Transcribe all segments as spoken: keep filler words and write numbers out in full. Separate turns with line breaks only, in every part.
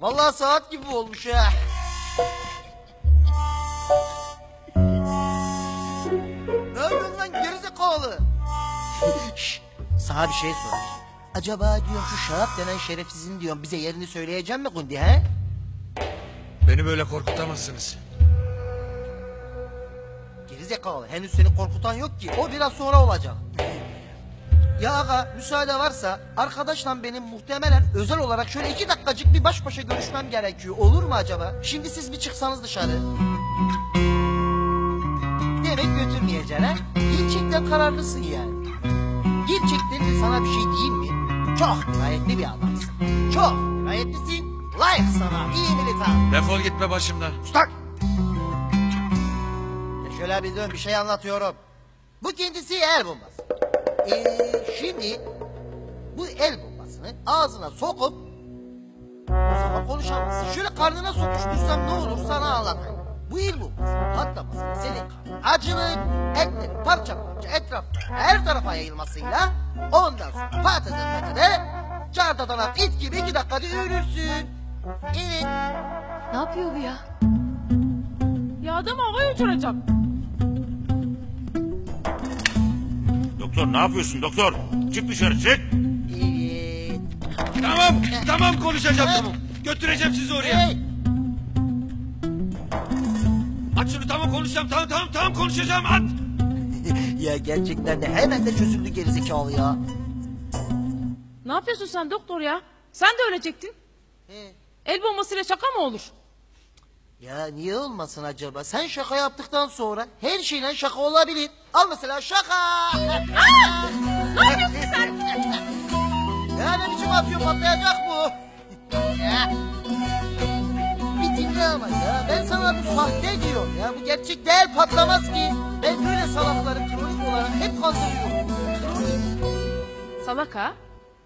Vallahi saat gibi olmuş ha. Ne yapıyorsun lan gerizekalı? Şşş, sana bir şey sorayım. Acaba diyorum şu Şahap denen şerefsizin diyorum bize yerini söyleyeceğim mi Gundi he?
Beni böyle korkutamazsınız.
Gerizekalı henüz seni korkutan yok ki, o biraz sonra olacak. Ya aga müsaade varsa arkadaşla benim muhtemelen özel olarak şöyle iki dakikacık bir baş başa görüşmem gerekiyor, olur mu acaba? Şimdi siz bir çıksanız dışarı. Demek götürmeyeceksin ha? Gerçekten kararlısın yani. Gerçekten de sana bir şey diyeyim mi? Çok dirayetli bir adamsın. Çok dirayetlisin. Layık sana iyi militan.
Defol gitme başımdan.
Sustak! Ya şöyle bir dön, bir şey anlatıyorum. Bu kendisi el bombası. Ee, şimdi bu el bombasını ağzına sokup o zaman konuşamazsın. Şöyle karnına sokuştursam ne olur sana anlatayım. Bu el bombası patlamasıyla senin karnın acılık, etleri parça parça etrafta her tarafa yayılmasıyla ondan sonra patates patates cardadanak it gibi iki dakikada ölürsün. Evet.
Ne yapıyor bu ya?
Ya adam havaya uçuracak.
Doktor ne yapıyorsun doktor? Çık dışarı çık.
Evet.
Tamam, tamam konuşacağım tamam. Götüreceğim sizi oraya.
Hey.
Aç şunu, tamam konuşacağım, tamam tamam tamam konuşacağım, at.
Ya gerçekten de hemen de çözüldü gerizekalı ya.
Ne yapıyorsun sen doktor ya? Sen de ölecektin.
He.
El bombasıyla şaka mı olur?
Ya niye olmasın acaba? Sen şaka yaptıktan sonra her şeyle şaka olabilir. Al mesela şaka.
Ne yapıyorsun sen?
Ya ne biçim atıyor, patlayacak bu. Ya. Bir dinle ama ya. Ben sana bu sahte diyorum ya. Bu gerçek değil, patlamaz ki. Ben böyle salakları kronik olarak hep kandırıyorum. Kronik.
Salak ha?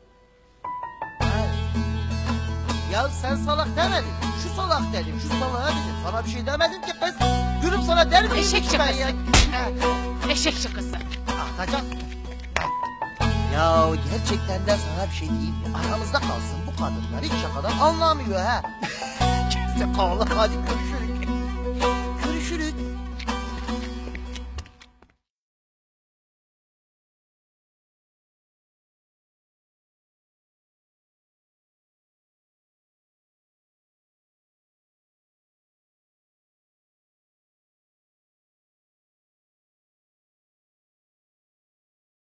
Ya sen salak demedin. Şu salak dedim, şu salağa dedim. Sana bir şey demedim ki kız. Gülüm sana der miyim
Eşek
hiç ben
şakası.
ya?
Eşek şakası.
Atacak. Ya gerçekten de sana bir şey diyeyim mi? Aramızda kalsın, bu kadınlar hiç şakadan anlamıyor ha. Kimse kavla, hadi görüşürüz.